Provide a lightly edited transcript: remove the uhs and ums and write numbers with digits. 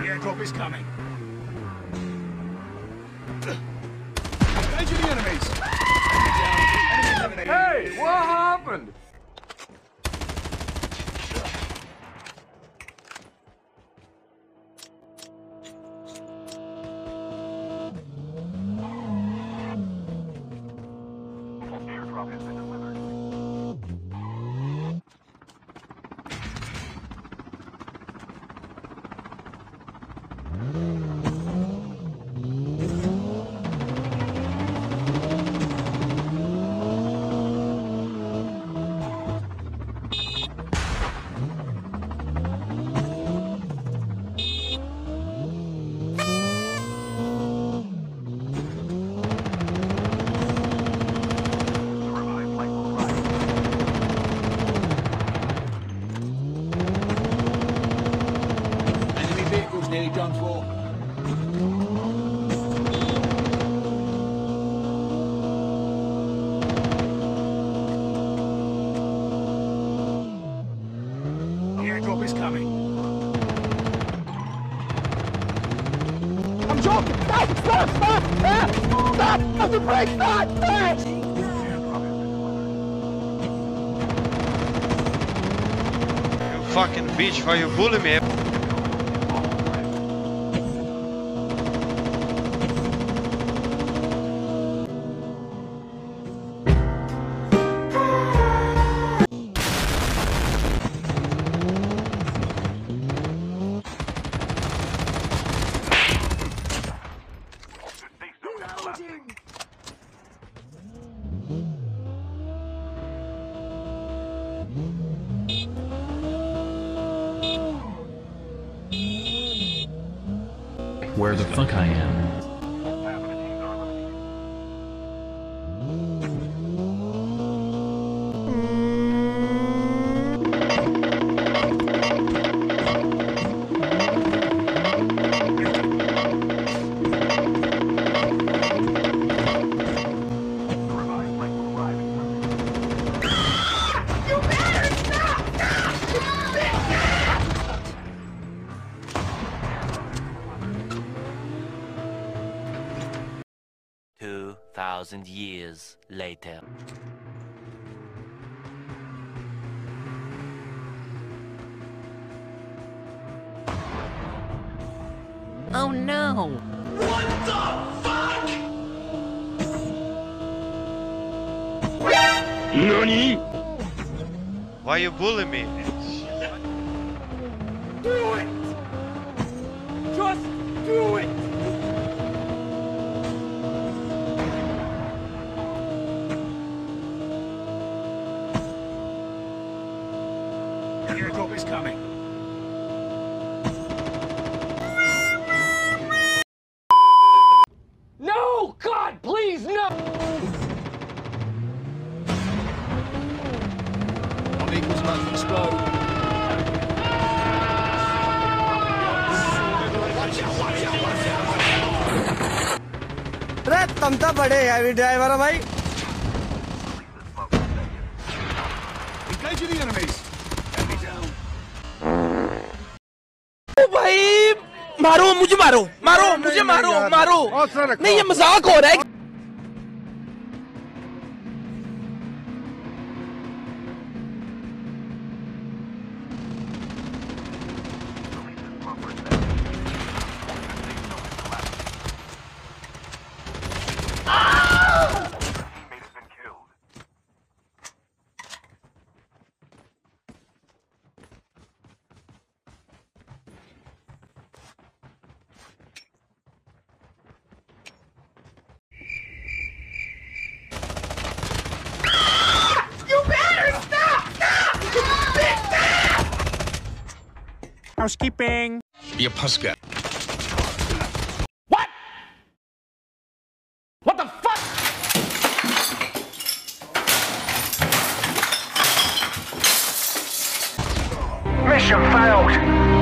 airdrop is coming. Engaging the enemies. Hey, what happened? Airdrop has been delivered. Enemy vehicles nearly done for. The airdrop is coming. I'm joking! Stop! Stop! Stop! Stop! Stop! Stop the brake! Stop! Stop! Airdrop has been delivered. You fucking bitch, why you bully me? Safe zone is collapsing. Where the fuck I am? Half of the teams are eliminated. The revived flight will arrive in 1 minute. Two 2,000 years later. Oh no! Why you bully me? Do it! Just do it! The airdrop is coming. No! God, please, no! Bomb equals about to explode. अरे तुम तो बड़े heavy driver हो भाई। Engaging the enemies. Enemy down. ओ भाई मारो मुझे मारो मारो मुझे मारो मारो नहीं ये मजाक हो रहा है। Teammate has been killed. Housekeeping. You puska. What? What the fuck? Mission failed.